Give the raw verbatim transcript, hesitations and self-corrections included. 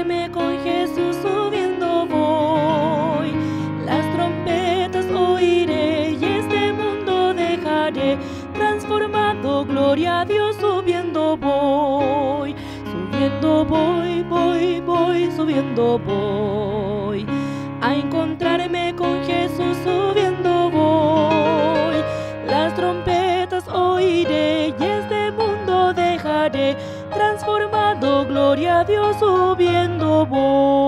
encontrarme con Jesús subiendo voy. Las trompetas oiré y este mundo dejaré. Transformado, gloria a Dios, subiendo voy. Subiendo voy, voy, voy, subiendo voy. A encontrarme con Jesús subiendo voy. Las trompetas oiré y este mundo dejaré. Transformado, gloria a Dios, subiendo voy.